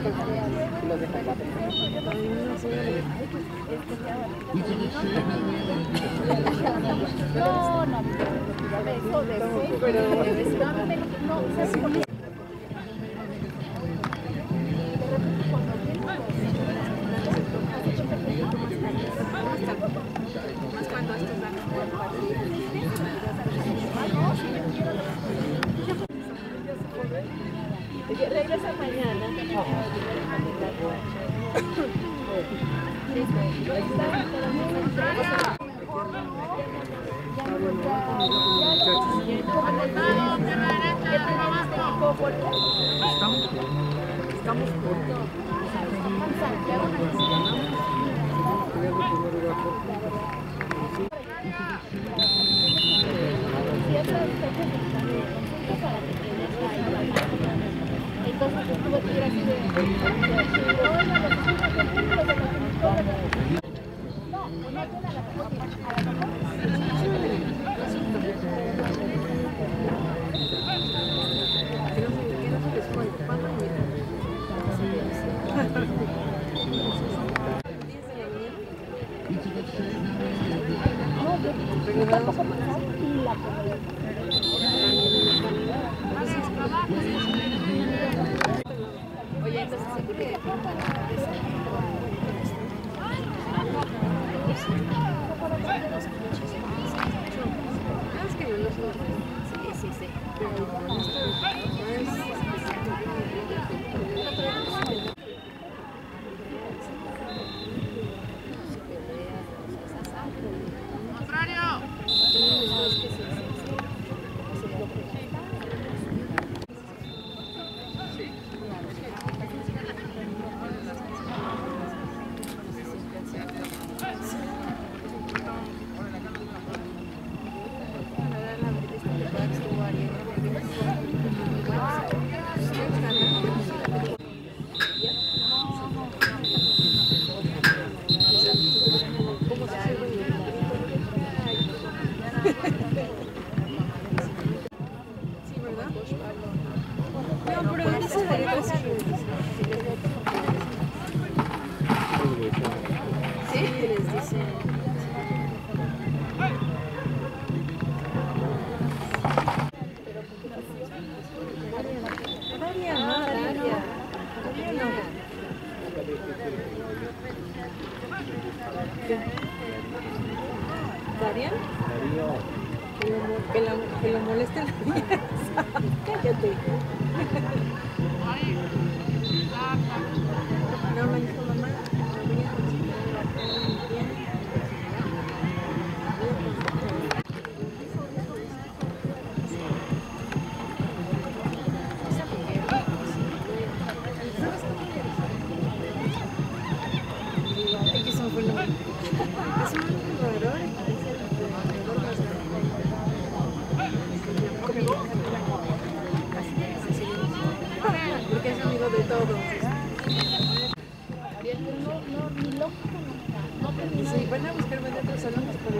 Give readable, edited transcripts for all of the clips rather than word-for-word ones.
No, no, regresa mañana. Estamos entonces tuve que ir así de... Oye, entonces seguro que... Sí, sí, sí. ¿Darian? Que lo moleste la vida. Cállate. No me dijo mamá. Porque es amigo de todos. Sí, van a buscarme de otros salones, pero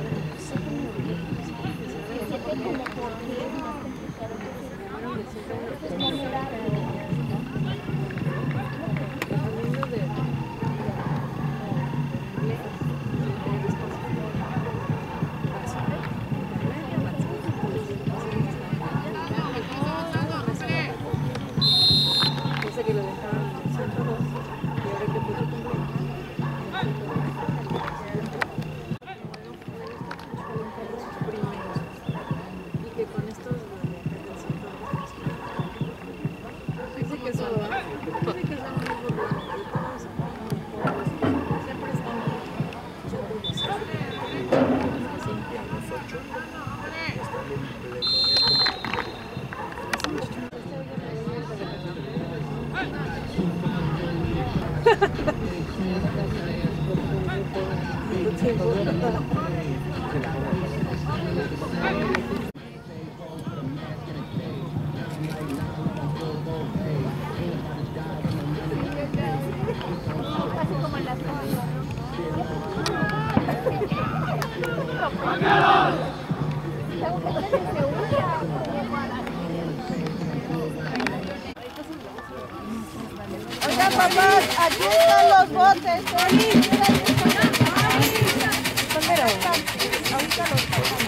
que lo dejaron en el centro 2 y ahora que fue su cumpleaños. Y que con estos del centro 2 dice que eso muy bonitos. Siempre están Casi como en las cosas, ¿no? Oigan, papás, aquí están los botes. Primero, ahorita los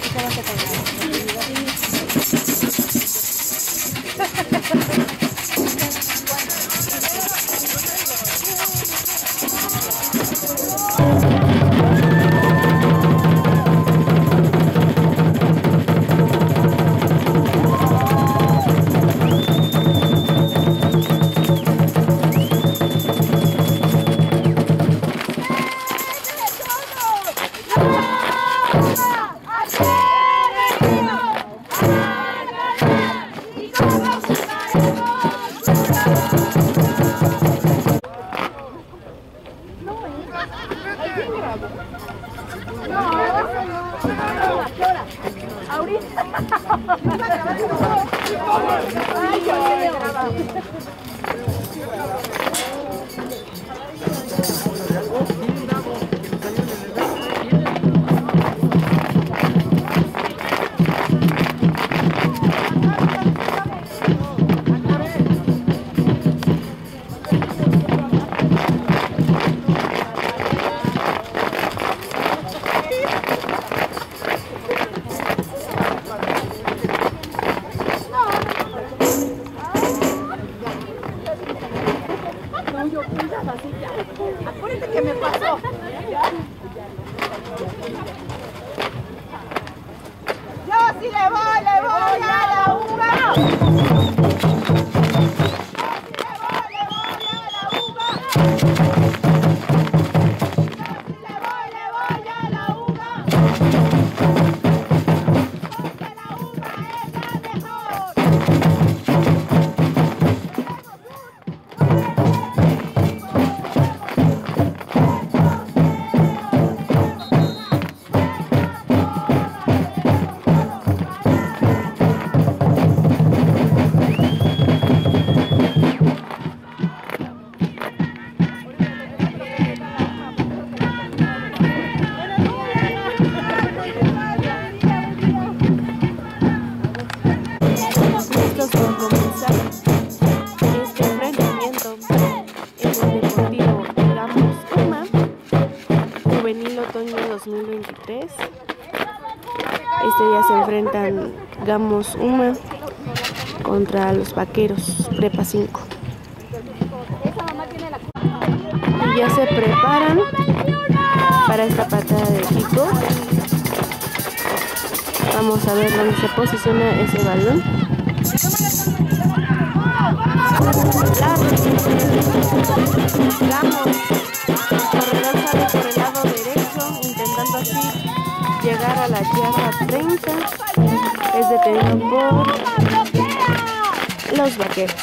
acuérdate que me pasó. Yo sí le voy a la uva. Este día se enfrentan Gamos Uma contra los Vaqueros Prepa 5. Y ya se preparan para esta patada de Kiko. Vamos a ver dónde se posiciona ese balón. Gamos, el corredor sale por el lado derecho, intentando así llegar a la yarda 30. Es detenido por los Vaqueros.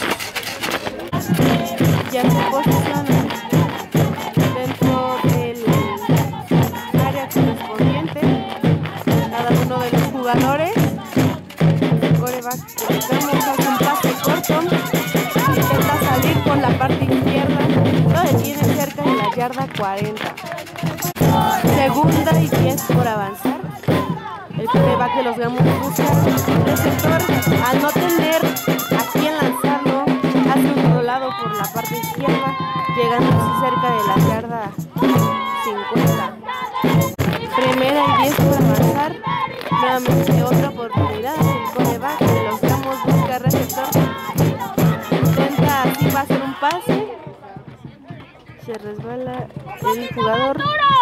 Ya se posiciona dentro del área correspondiente cada uno de los jugadores. El coreback Gamos hace un pase corto, intenta salir por la parte izquierda, lo detiene cerca de la yarda 40. Segunda y 10 por avanzar. El coreback de los Gamos busca el receptor. Al no tener a quién lanzarlo, hace un rolado por la parte izquierda, llegando así cerca de la yarda 50. Primera y 10 por avanzar. Nuevamente otra oportunidad. El coreback de los Gamos busca receptor. Intenta así va a hacer un pase. Se resbala el jugador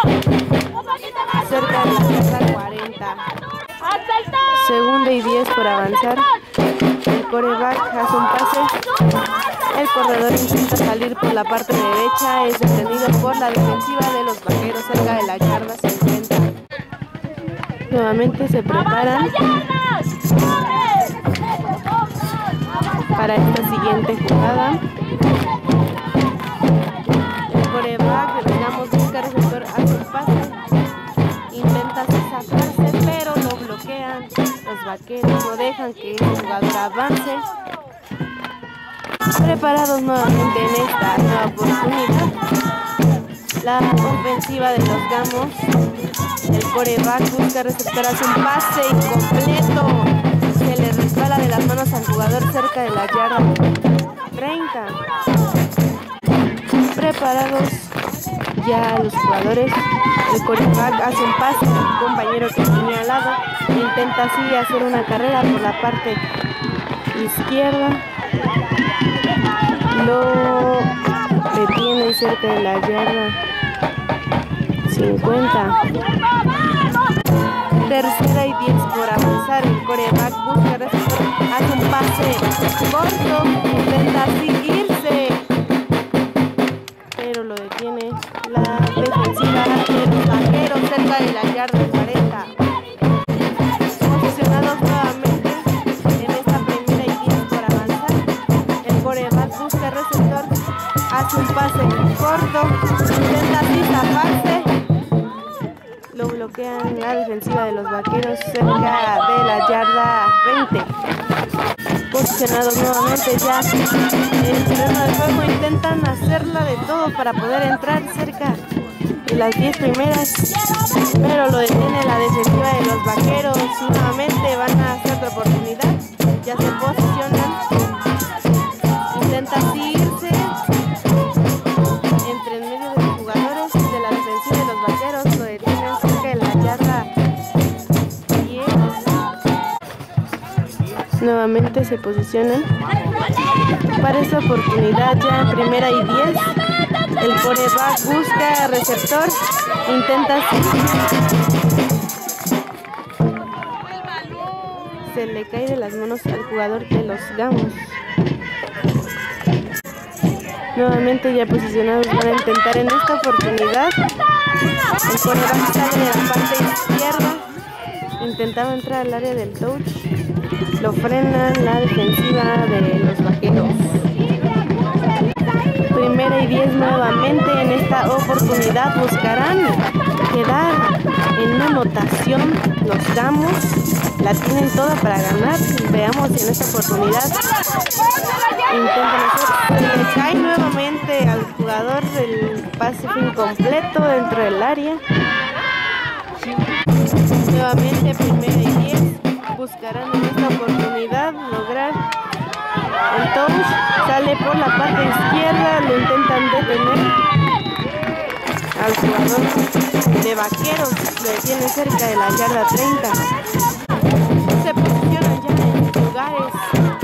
cerca de la yarda 40. Segunda y 10 por avanzar. El coreback hace un pase. El corredor intenta salir por la parte derecha. Es detenido por la defensiva de los Vaqueros cerca de la yarda 50. Nuevamente se preparan para esta siguiente jugada. El coreback, digamos, busca receptor, hace un pase. Intenta sacarse, pero lo bloquean. Los Vaqueros no dejan que el jugador avance. Preparados nuevamente en esta nueva oportunidad. La ofensiva de los Gamos. El coreback busca receptor, hace un pase incompleto. Se le resbala de las manos al jugador cerca de la yarda 30. preparados ya los jugadores. El coreback hace un pase al compañero que tenía al lado, intenta así hacer una carrera por la parte izquierda, lo detienen cerca de la yarda 50. Tercera y 10 por avanzar. El coreback busca receptor, hace un pase corto, intenta seguirse, pero lo detiene la defensiva de los Vaqueros cerca de la yarda 40. Posicionados nuevamente en esta primera y 10 por avanzar. El coreback busca receptor, hace un pase corto, intenta así zafarse. Lo bloquean la defensiva de los Vaqueros cerca de la yarda 20. Posicionados nuevamente ya en el terreno de juego, intentan hacerla de todo para poder entrar cerca de las 10 primeras, pero lo detiene la defensiva de los Vaqueros. Nuevamente van a hacer otra oportunidad, ya se posicionan, intentan irse entre en medio de los jugadores de la defensiva de los Vaqueros, lo detienen cerca de la yarda 10. Nuevamente se posicionan para esta oportunidad ya en primera y 10. El coreback busca receptor, intenta se le cae de las manos al jugador de los Gamos. Nuevamente ya posicionados para intentar en esta oportunidad. El coreback sale de la parte izquierda, intentaba entrar al área del touch, lo frena la defensiva de los Vaqueros. Primera y 10 nuevamente. En esta oportunidad buscarán quedar en una anotación. Los Gamos la tienen toda para ganar. Veamos si en esta oportunidad intentan hacer. Se le cae nuevamente al jugador del pase incompleto dentro del área. Nuevamente primera y 10. Buscarán en esta oportunidad lograr el touch. Sale por la parte izquierda, lo intentan detener al jugador de Vaqueros, lo detiene cerca de la yarda 30. Se posicionan ya en sus lugares,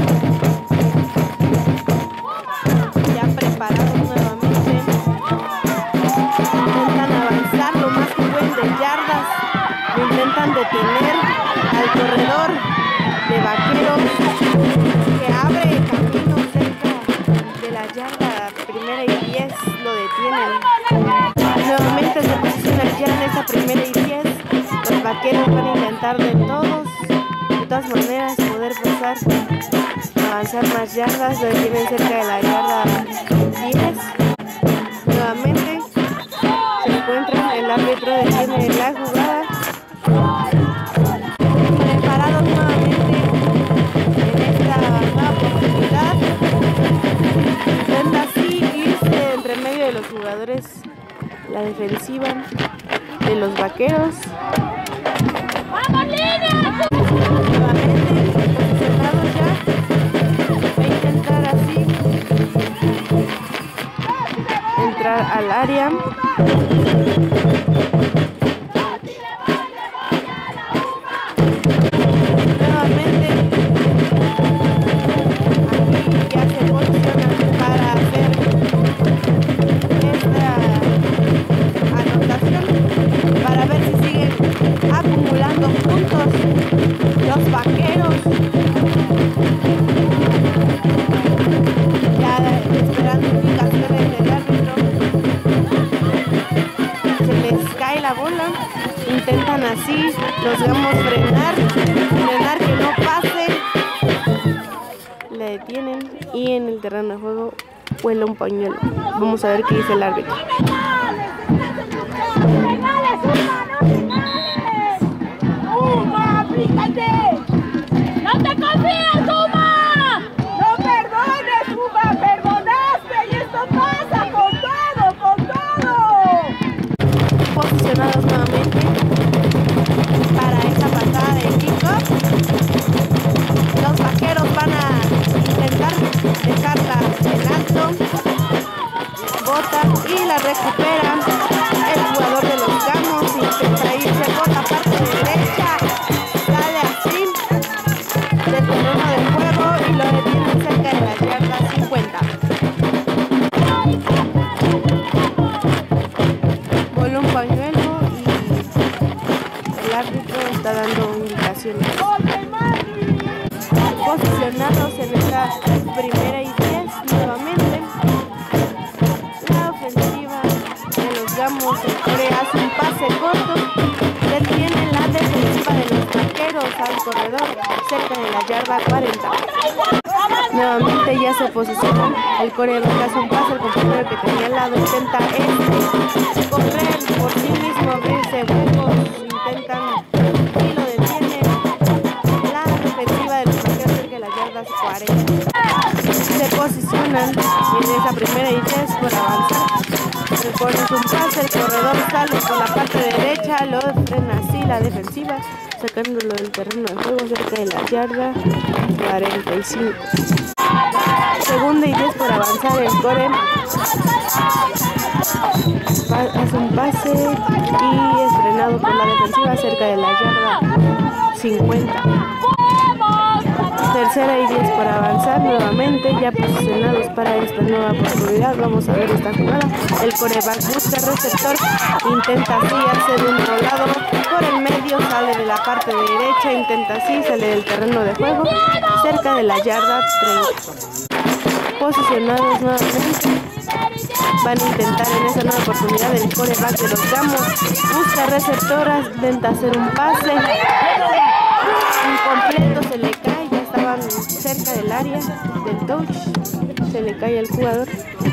ya preparados nuevamente. Intentan avanzar lo más que pueden de yardas, lo intentan detener al corredor de Vaqueros, que abre camino cerca de la yarda primera y 10, lo detienen. Nuevamente se posicionan ya en esta primera y 10. Los Vaqueros van a intentar de todas maneras poder pasar, avanzar más yardas, lo detienen cerca de la yarda 10. Nuevamente se encuentran, el árbitro detiene la jugada. Preparados nuevamente en esta nueva oportunidad. Intenta así irse entre medio de los jugadores la defensiva de los Vaqueros. Nuevamente posicionados ya. Va a intentar así entrar al área. Los Vaqueros ya esperando indicaciones del árbitro. Se les cae la bola, intentan así los Gamos frenar que no pase, le detienen y en el terreno de juego vuela un pañuelo. Vamos a ver qué dice el árbitro. ¡No te confíes, Uma! ¡No perdones, Uma! ¡Perdonaste! ¡Y esto pasa con todo! Posicionados nuevamente para esta patada de kickoff. Los Vaqueros van a intentar dejarla en alto. Bota y la recupera el jugador de los Gamos. Intenta irse por la parte derecha, sale así del terreno de juego y lo detiene cerca de la yarda 50. Vuela un pañuelo y el árbitro está dando indicaciones. Posicionados en esta primera y 10 nuevamente. La ofensiva de los Gamos hace un pase corto, detiene la defensiva de los Vaqueros al corredor cerca de la yarda 40. Nuevamente ya se posiciona, el coreback hace un pase, el compañero que tenía al lado intenta correr por sí mismo, abrirse huecos, intentan y lo detiene la defensiva de los Vaqueros cerca de las yardas 40. Se posicionan en esa primera y 10 por avanzar. El corre es un pase, el corredor sale por la parte derecha, lo frena así la defensiva, sacándolo del terreno de juego cerca de la yarda 45. Segunda y 10 por avanzar, el core hace un pase y es frenado por la defensiva cerca de la yarda 50. Tercera y 10 por avanzar, nuevamente ya posicionados para esta nueva oportunidad. Vamos a ver esta jugada. El coreback busca receptor, intenta así hacer un rolado por el medio, sale de la parte derecha, intenta así, sale del terreno de juego cerca de la yarda 30. Posicionados nuevamente, van a intentar en esa nueva oportunidad. El coreback de los Gamos busca receptoras, intenta hacer un pase incompleto, se le cae, ya estaban cerca del área del touch, se le cae al jugador.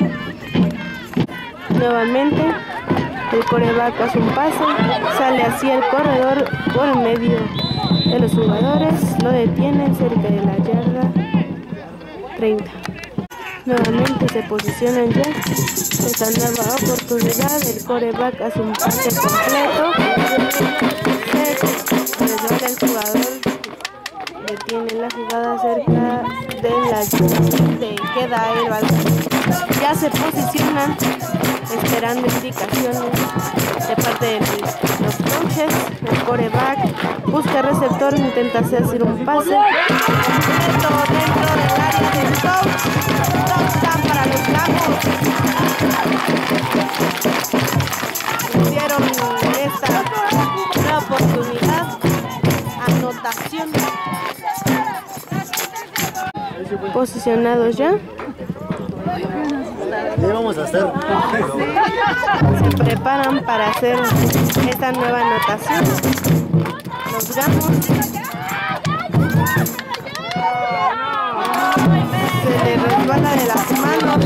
Nuevamente el coreback hace un pase, sale así el corredor por el medio de los jugadores, lo detienen cerca de la yarda 30. Nuevamente se posicionan ya esta nueva oportunidad. El coreback hace un pase completo, se resbala el jugador, detiene la jugada cerca de la queda el balón. Ya se posicionan esperando indicaciones de parte de los coaches. El coreback busca receptor, intenta hacer un pase completo dentro del área del coach. Touchdown para los Gamos. Hicieron esta nueva oportunidad, anotación. Posicionados ya. ¿Qué vamos a hacer? Se preparan para hacer esta nueva anotación. Los Gamos se le resbala de las manos.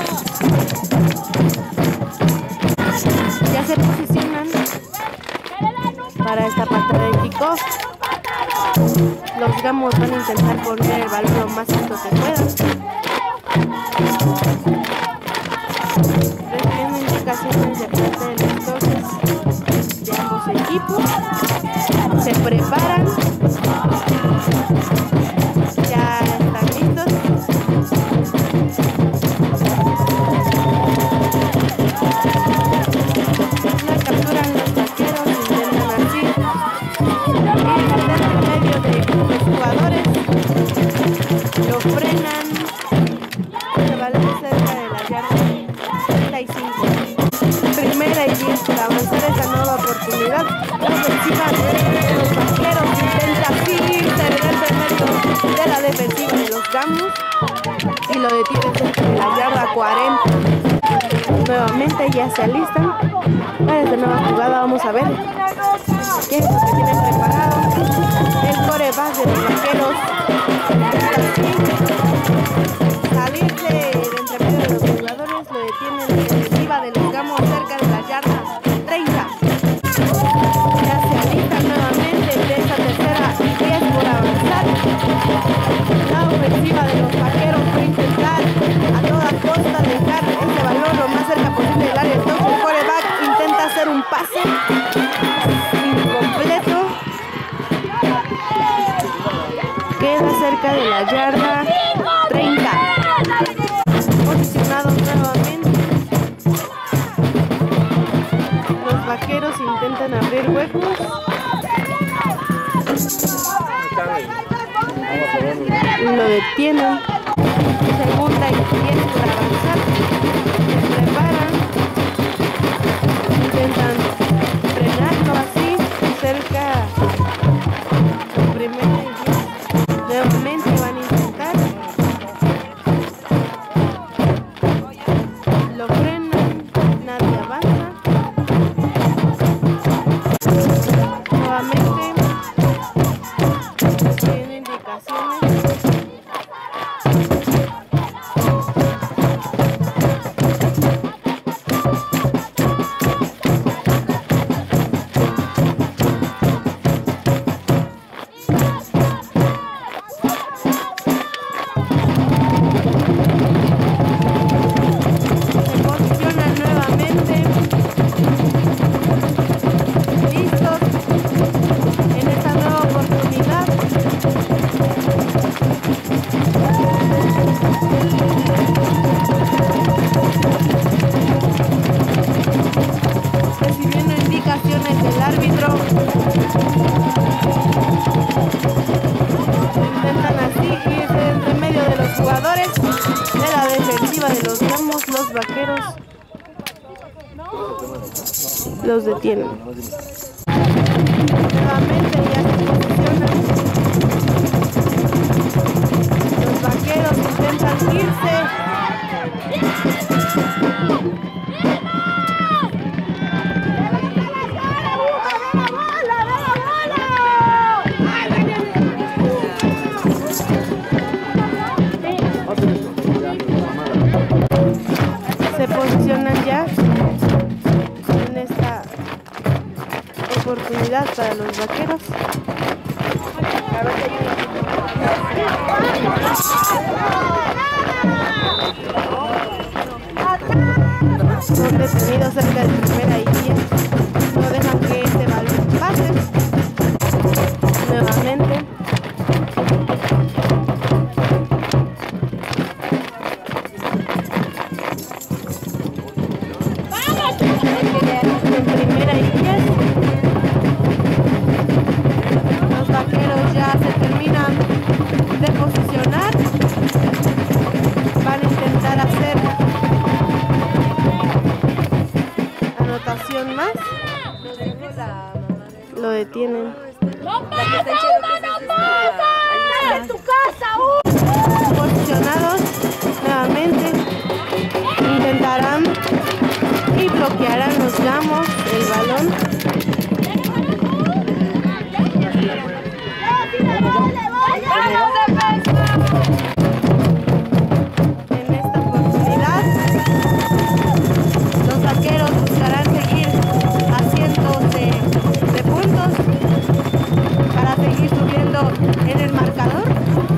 Ya se posicionan para esta patada de kickoff. Los Gamos van a intentar poner el balón lo más alto que puedan. Reciben indicaciones de parte de los coaches de ambos equipos. Se preparan. Ya están listos. La capturan los vaqueros, intentan así en medio de los jugadores, lo frenan, el balón cerca de la yarda 35. Primera y 10 para avanzar esta nueva oportunidad. La ofensiva de los vaqueros intenta salirse del medio de la defensiva de los Gamos y lo detiene cerca de la yarda 40. Nuevamente ya se alistan para esta nueva jugada. Vamos a ver qué es lo que tienen preparado. El coreback de los vaqueros salirse de entre medio de los jugadores, lo detiene la defensiva de los Gamos cerca de la yarda 30. Ya se alistan nuevamente de esta tercera y 10 por avanzar. La ofensiva de los vaqueros va a intentar a toda costa dejar ese balón lo más cerca posible del área. Entonces el coreback intenta hacer un pase incompleto, queda cerca de la yarda 30. Posicionados nuevamente, abrir huecos. Lo detienen. Segunda y 10 para avanzar. Se preparan. Intentan frenarlo así. Cerca. Primera y 10. Nuevamente van a intentar. Lo frenan. Nadie avanza. Nuevamente. Tienen indicaciones. Recibiendo indicaciones del árbitro. Intentan así irse entre medio de los jugadores de la defensiva de los Gamos. Los vaqueros los detienen. Nuevamente ya se posicionan. Los vaqueros intentan irse. Se posicionan ya en esta oportunidad para los vaqueros. Son detenidos cerca de primera y 10. No dejan que este balón pase. Nuevamente. En primera y 10. Los vaqueros ya se terminan de posicionar. Van a intentar hacer anotación más. Lo detienen. Posicionados nuevamente. Intentarán y bloquearán los Gamos el balón. En esta oportunidad los vaqueros buscarán seguir haciéndose de puntos para seguir subiendo en el marcador.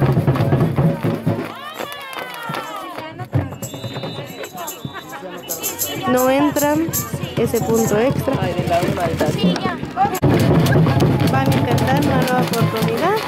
No entran ese punto extra. Van a intentar una nueva oportunidad.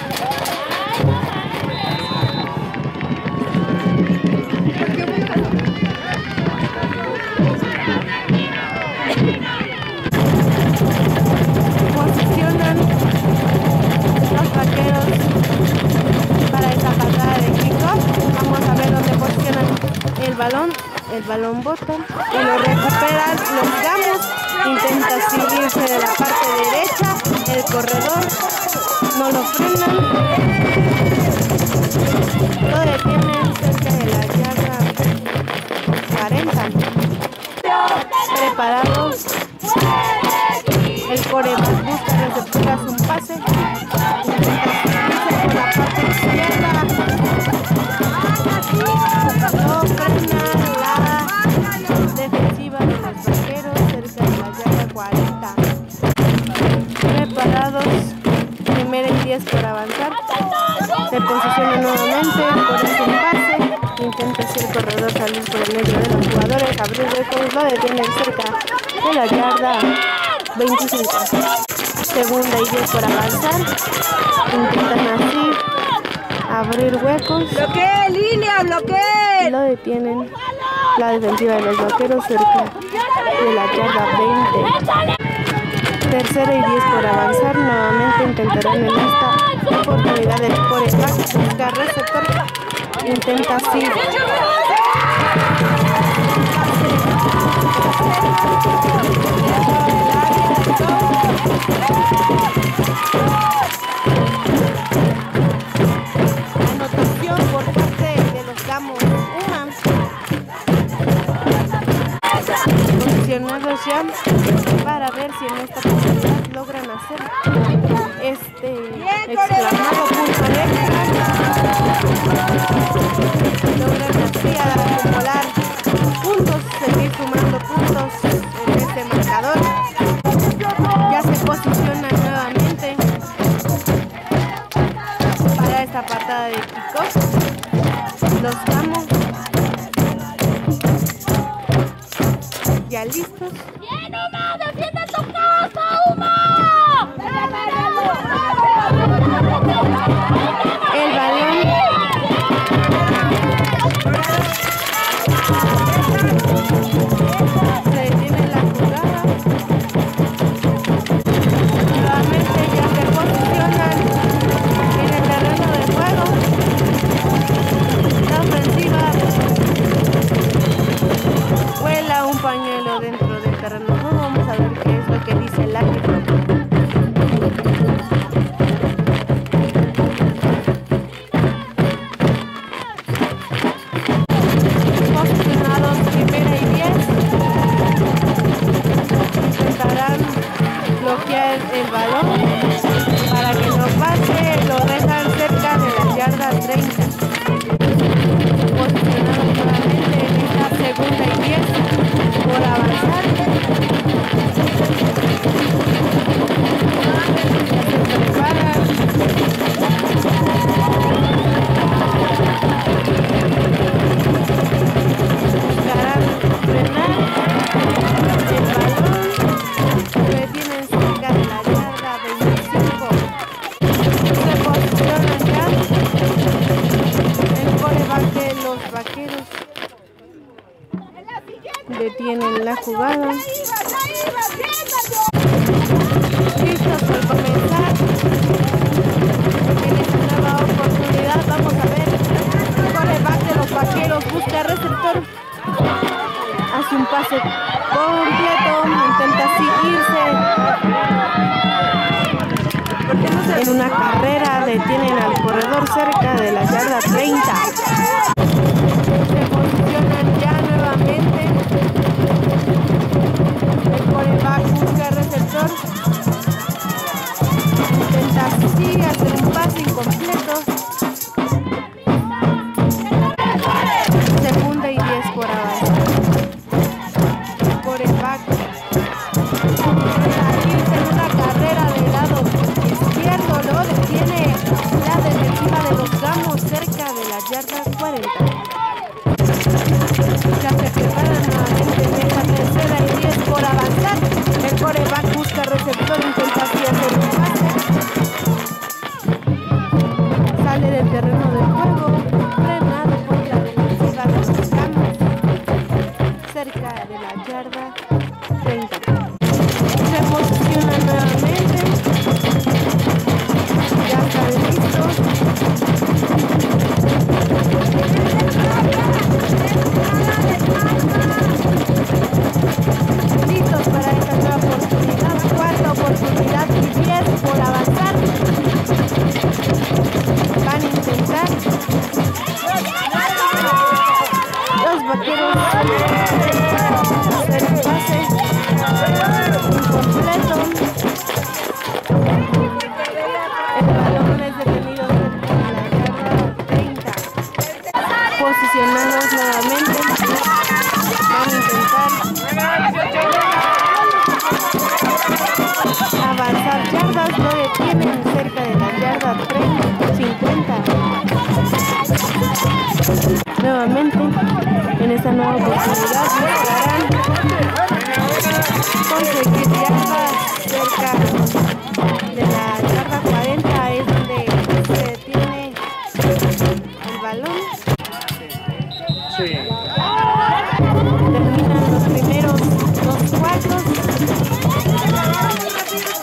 Posicionan los vaqueros para esa patada de kickoff. Vamos a ver dónde posicionan el balón. El balón bota y lo recuperan los Gamos. Intenta seguirse de la parte derecha. El corredor no lo frenan. Lo detienen cerca de la yarda 40. Preparados. El coreback busca recepturas un pase. Intenta seguirse por la parte izquierda. No frena la defensiva de los vaqueros cerca de la yarda 40. Preparados. Primera y 10 por avanzar. Se posiciona nuevamente por ese pase. Intenta así el corredor salir por el medio de los jugadores. Abrir huecos. Lo detienen cerca de la yarda 25. Segunda y 10 por avanzar. Intentan así abrir huecos. ¡Bloquee, línea, bloquee! Lo detienen la defensiva de los vaqueros cerca de la yarda 20. tercera y 10 por avanzar. Nuevamente intentarán en esta oportunidad el coreback buscar receptor. Intenta así. Anotación por parte de los Gamos Uma. Posicionados ya para ver si en esta oportunidad logran hacer este exclamado punto extra. Logran así acumular puntos, seguir sumando puntos en este marcador. Ya se posicionan nuevamente para esta patada de kickoff. Los Gamos ya listos. ¡Bien, Uma! ¡Defiende tu casa, Uma! El balón se detiene la jugada. Nuevamente ya se posicionan en el terreno de juego. La ofensiva vuela un pañuelo dentro del terreno de juego. Vamos a ver qué es lo que dice el árbitro. Posicionados primera y 10. Intentarán bloquear el balón para que no pase. Lo dejan cerca de la yarda 30. Posicionados nuevamente en esta segunda y 10 por avanzar. Se preparan. Buscarán frenar el balón. Lo detienen cerca de la yarda 25. Se posicionan ya. El coreback de los Vaqueros detienen la jugada. Listos por comenzar en esta nueva oportunidad. Vamos a ver. El coreback de los Vaqueros busca receptor. Hace un pase completo. Intenta así irse. En una carrera detienen al corredor cerca de la yarda 30. Se posicionan ya nuevamente. El coreback busca receptor. Intenta así hacer un pase incompleto. Segunda y 10 por avanzar. El coreback intenta irse en una carrera del lado izquierdo. Lo detiene la defensiva de los Gamos cerca de la yarda 40. Ya se preparan nuevamente en esta tercera y 10 por avanzar. El coreback busca receptor, intenta así hacer un pase. Sale del terreno del juego, frenado por la defensiva de los Gamos cerca de la yarda 30. Se posiciona nuevamente. Ya están listos. Listos para esta nueva oportunidad. Cuarta oportunidad y 10 por avanzar. Van a intentar. Los Vaqueros hacer un pase incompleto. El balón es detenido cerca de la yarda 30. Posicionados nuevamente. Van a intentar avanzar yardas. Lo detienen cerca de la yarda 50. Nuevamente en esta nueva oportunidad buscarán conseguir yardas cerca de la yarda 40. Es donde se detiene el balón. Terminan los primeros dos cuartos.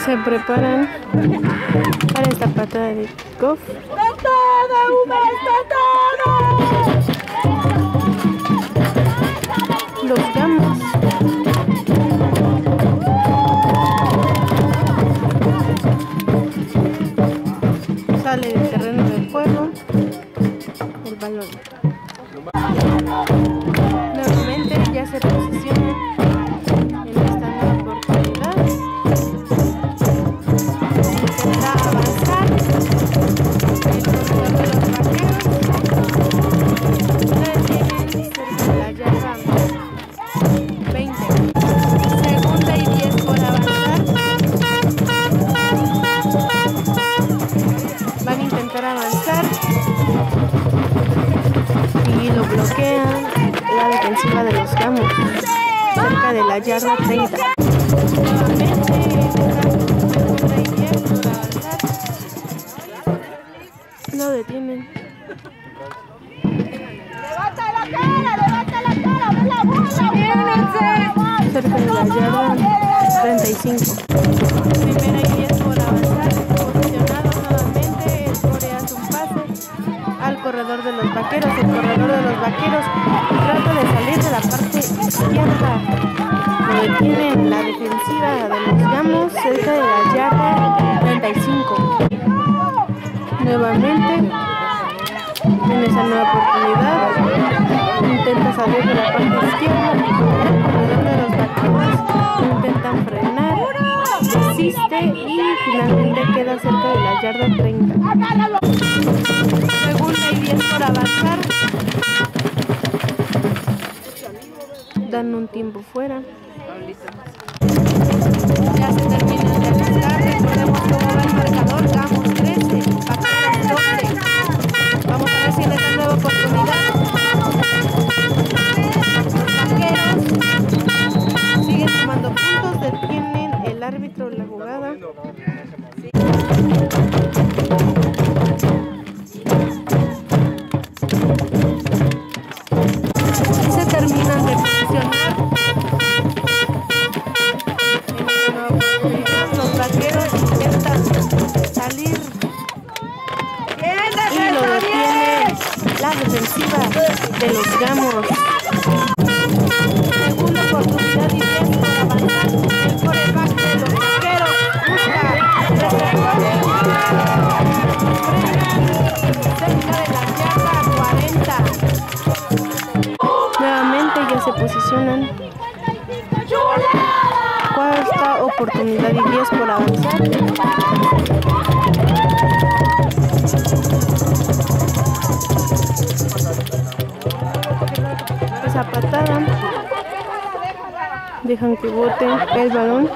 Se preparan para esta patada de golf. ¡Está todo, Uma! ¡Está todo! Los gamos. Sale del terreno del juego el balón. Nuevamente ya se posiciona en esta nueva oportunidad. Intenta avanzar el corredor de los vaqueros. La detienen cerca de la yarda 20. Segunda y 10 por avanzar. Van a intentar avanzar y lo bloquean la defensiva de los gamos cerca de la yarda 30. Nuevamente segunda y 10 por avanzar. Lo detienen. ¡Levanta la cara! ¡Ve la bola! Cerca de la yarda 35. Primera y 10 por avanzar. Posicionados nuevamente. El core hace un pase al corredor de los vaqueros. El corredor de los vaqueros trata de salir de la parte izquierda. Lo detienen la defensiva de los gamos cerca de la yarda 35. Nuevamente, en esa nueva oportunidad, intenta salir de la parte izquierda. El corredor de los vaqueros intentan frenar, desiste y finalmente queda cerca de la yarda 30. Segunda y 10 por avanzar. Dan un tiempo fuera. Ya se termina de alistar. Recordemos cómo va el marcador. Gamos 13, vaqueros 12. Vamos a ver si les dan nueva oportunidad. Los vaqueros siguen sumando puntos. Detienen el árbitro la jugada. Se terminan de posicionar. Los vaqueros intentan salir y lo detiene la defensiva de los gamos. Segunda oportunidad y 10 para avanzar. El quarterback de los vaqueros busca cerca de la yarda 40. Nuevamente ya se posicionan. Cuarta oportunidad y 10 por avanzar. Esa patada dejan que bote el balón.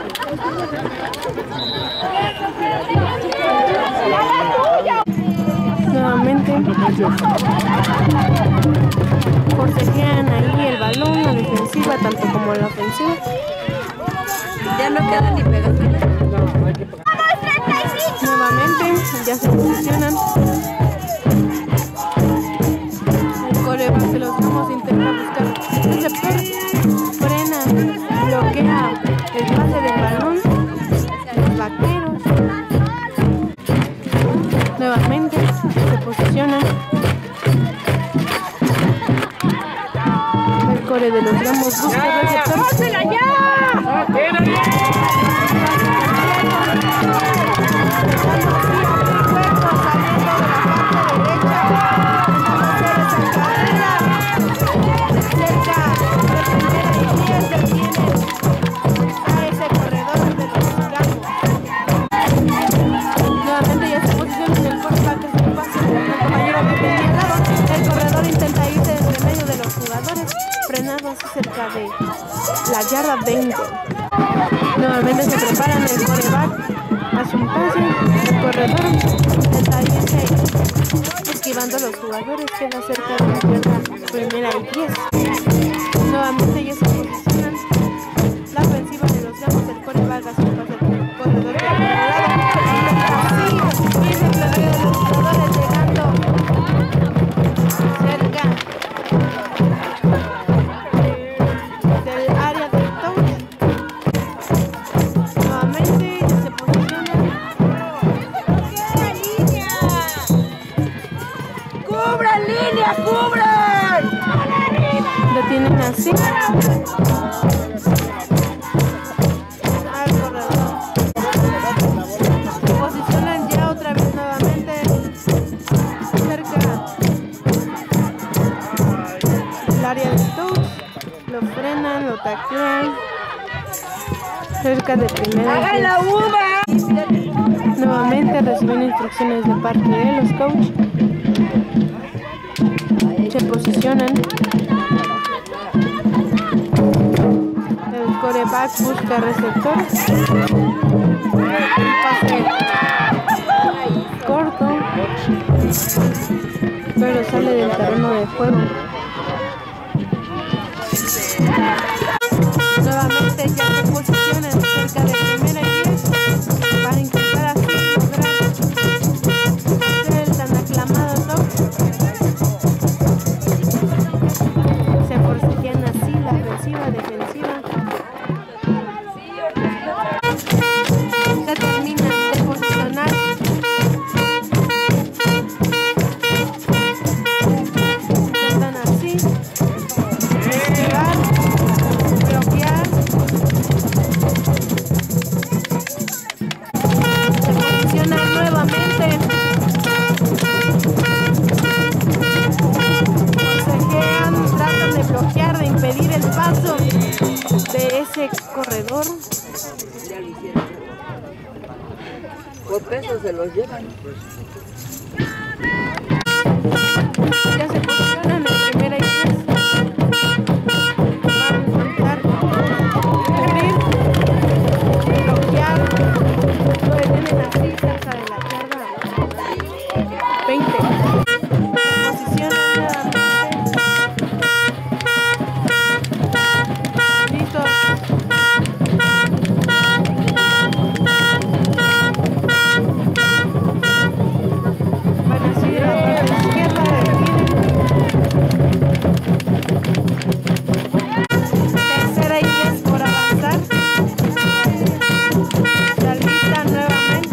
Nuevamente forcejean ahí el balón, la defensiva tanto como la ofensiva. Ya no queda ni pegatina. Nuevamente ya se posicionan. El quarterback de los gamos intenta buscar el receptor, frena, bloquea el pase del balón. Los vaqueros nuevamente se posicionan. El core de los gamos busca el receptor. Cerca de la yarda 20. Nuevamente se preparan, el quarterback hace un pase, el corredor está ahí esquivando a los jugadores, queda cerca de la yarda primera y 10. Nuevamente ya se posicionan la ofensiva de los gamos, el quarterback hace un pase, el corredor de lado, y se plantea de los jugadores llegando cerca del área del touch. Nuevamente se posiciona así al corredor. Se posicionan ya otra vez nuevamente cerca del área de touch. Lo frenan, lo taclean cerca de primera. ¡Hagan la uva! Nuevamente reciben instrucciones de parte de los coaches. Se posicionan. El quarterback busca receptor. Un pase corto, pero sale del terreno de juego. Nuevamente ya se posicionan cerca de primera y 10 para intentar así lograr hacer el tan aclamado toque. Se forcejean así la ofensiva, defensiva. Se termina de posicionar. Están así. Esquivar. Bloquear. Se posicionan nuevamente. Forcejean, tratan de bloquear, de impedir el paso de ese corredor. Por peso se los llevan. Ya se posicionan en primera y 10. Van a intentar cubrir, bloquear. Lo detienen así cerca de la yarda 20. Posicionan nuevamente. Listos. Van a seguir a la izquierda del tercera y 10 por avanzar. La lista nuevamente.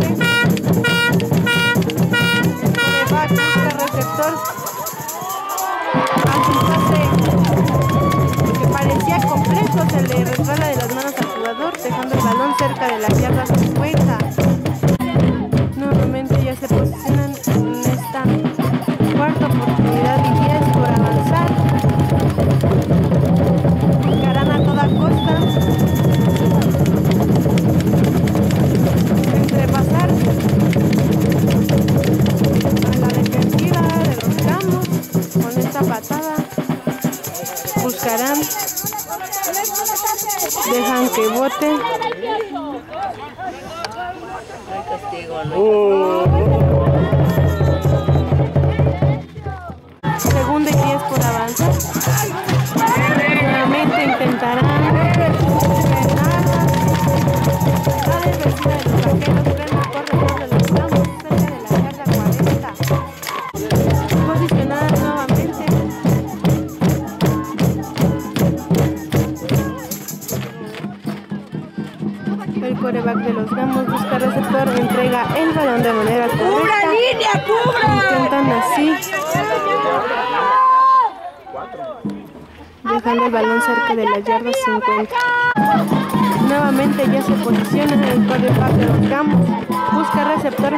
Coreback busca receptor. Hace un pase que parecía completo, se le resbala de las manos al jugador, dejando el balón cerca de la yarda 50. Nuevamente ya se posicionan en esta cuarta oportunidad y 10 por avanzar. Buscarán a toda costa entrepasar a la defensiva de los Gamos con esta patada. Buscarán, dejan que bote. Hay castigo, ¿no? Segunda y 10 por avanzar. Nuevamente intentarán frenar la defensiva de los vaqueros. Frena el corredor de los Gamos cerca de la yarda 40. Posicionada nuevamente. El quarterback de los Gamos busca receptor, entrega el balón de manera correcta. ¡Cubra, línea, cubra! Intentan así, dejando el balón cerca de la yarda 50. Nuevamente ya se posiciona el quarterback de los Gamos, busca receptor,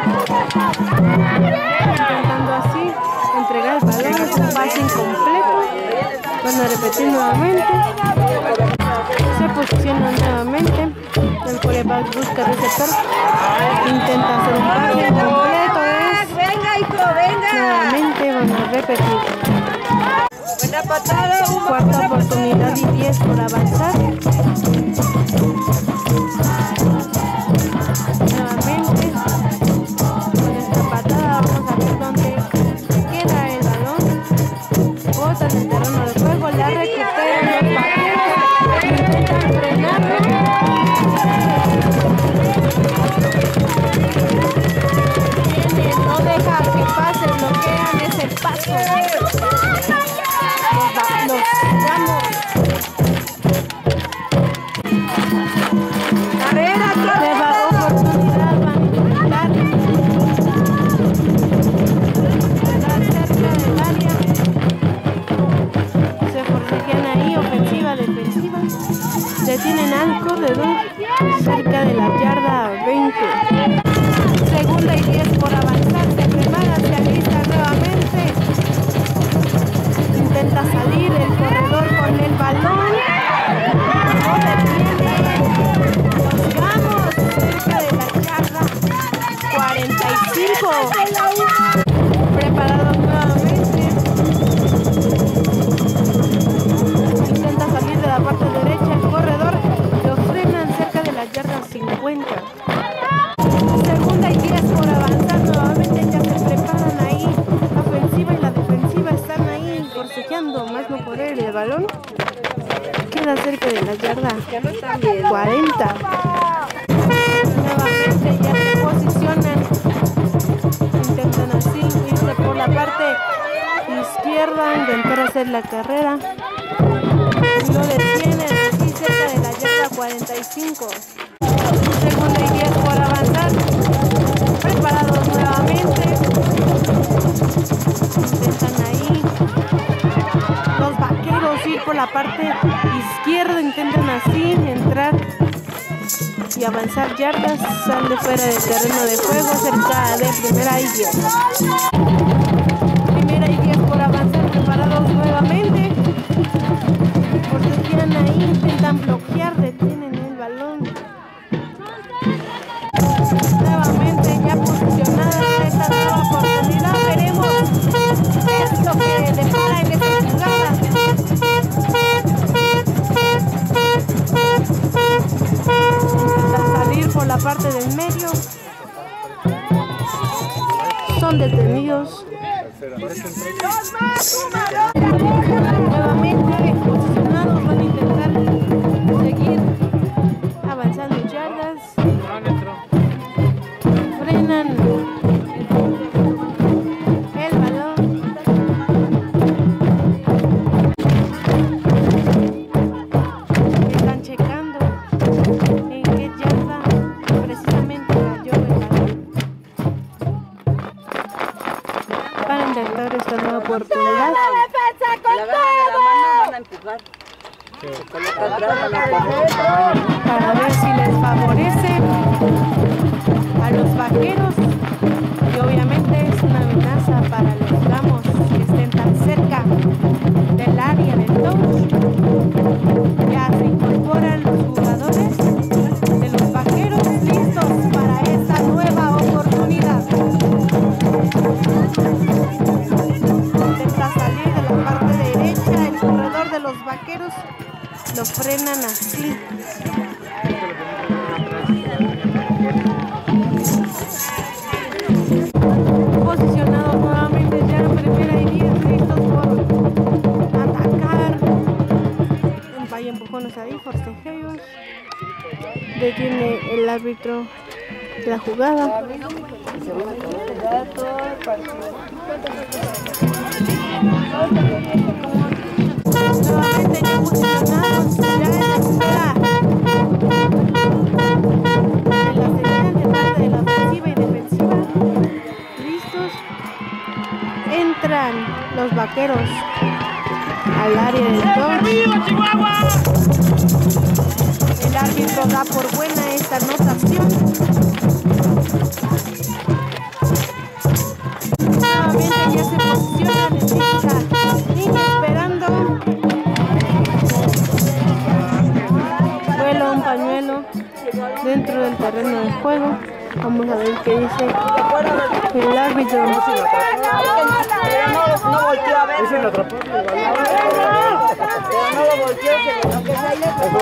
intentando así entregar el balón, es un pase incompleto. Van a repetir nuevamente. Se posiciona nuevamente. El quarterback busca receptor. Intenta hacer un pase incompleto. ¡Venga, hijo, venga! Nuevamente van a repetir. Buena patada, Cuarta oportunidad y 10 por avanzar. Nuevamente. Con esta patada vamos a ver dónde queda el balón. Botan el terreno de juego. La recuperan los vaqueros. Intentan frenarlo. No deja que pase, bloquean ese paso. Los Gamos. ¡Carrera, Detienen al corredor cerca de la yarda 20. Segunda y 10 por avanzar. Se prepara, se alista nuevamente. Intenta salir el corredor con el balón. No detiene. Nos vamos cerca de la yarda 45. Preparados nuevamente. Intenta salir de la parte derecha el corredor. Lo frenan cerca de la yarda 50. Segunda y 10 por avanzar nuevamente. Ya se preparan ahí. La ofensiva y la defensiva están ahí forcejeando más no poder. El balón queda cerca de la yarda 40. Nuevamente ya se posicionan. Intentan así irse por la parte izquierda, intentar hacer la carrera. Lo detienen aquí cerca de la yarda 45. Segunda y 10 por avanzar. Preparados nuevamente. Intentan ahí los vaqueros ir por la parte izquierda. Intentan así entrar y avanzar yardas. Sale fuera del terreno de juego cerca de primera y 10. Primera y 10 por avanzar. Preparados nuevamente. Porque ahí intentan bloquear, detienen el balón. Nuevamente ya posicionada esta nueva oportunidad. Veremos qué es lo que depara en esta jugada. Intentan salir por la parte del medio. Son detenidos. Nuevamente posicionados, van a intentar seguir avanzando yardas. Frenan el balón. Están checando en qué yarda precisamente cayó el balón para intentar esta nueva oportunidad. Para ver si les favorece a los vaqueros, y obviamente es una amenaza para los Gamos que estén tan cerca del área del touch. Ya se incorporan los jugadores de los vaqueros listos para esta nueva oportunidad. Intenta salir de la parte derecha el corredor de los vaqueros. Lo frenan así. Posicionados nuevamente ya en primera y 10, listos por atacar. Hay empujones ahí, forcejeos. Detiene el árbitro la jugada. Nuevamente ya posicionados ya en la jugada. En la señal de parte de la ofensiva y defensiva. Listos. Entran los vaqueros al área del touch. El árbitro da por buena esta anotación. Nuevamente ya se posicionan en esta línea esperando. Vuela un pañuelo dentro del terreno de juego. Vamos a ver qué dice el árbitro. No volteó a ver. Ese lo atrapó. Pero no lo volteó, aunque sea ahí le tocó.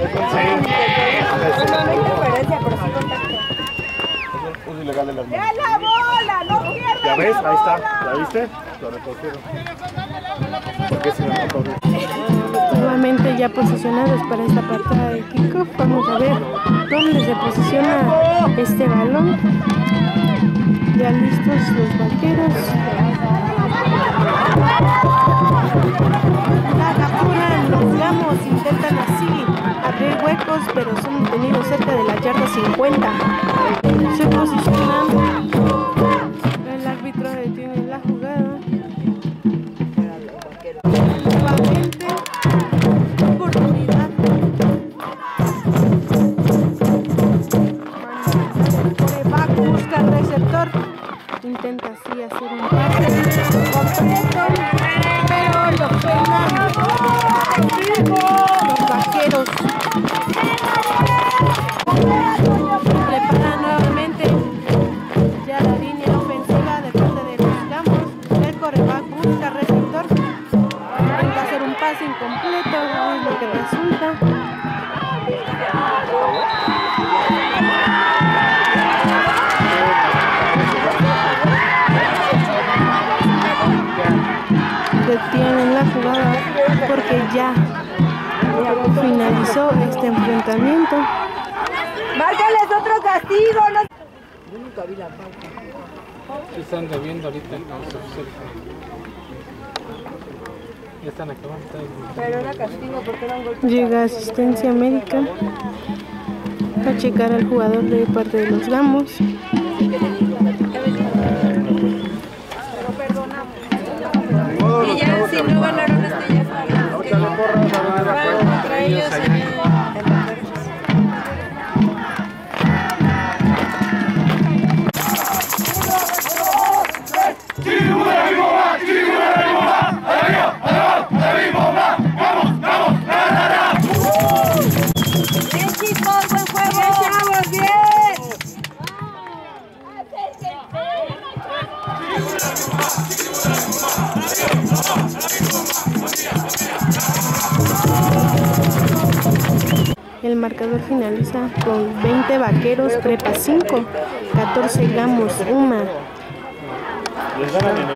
Es ilegal el arma. ¡Ya la bola! ¡No pierdas! ¿Ya ves? Ahí está. ¿Ya viste? Lo recogieron. Porque si no, no corre. Nuevamente ya posicionados para esta patada de kickoff. Vamos a ver dónde se posiciona este balón. Ya listos los vaqueros. La capturan, los Gamos intentan así abrir huecos, pero son detenidos cerca de la yarda 50. Se posicionan. El árbitro detiene la jugada. Nuevamente, oportunidad completo, es lo que resulta. Detienen la jugada porque ya finalizó este enfrentamiento. Márcales otro castigo. No. Sí, están debiendo ahorita los oficiales. Ya están acabando. Pero era castigo porque era un golpe. Llega asistencia médica a checar al jugador de parte de los Gamos. Y ya si no ganaron este ya van contra ellos en la bien, chicos, buen juego. Bien, chavos, bien. El marcador finaliza con 20 Vaqueros, Prepa 5, 14 Gamos, 1.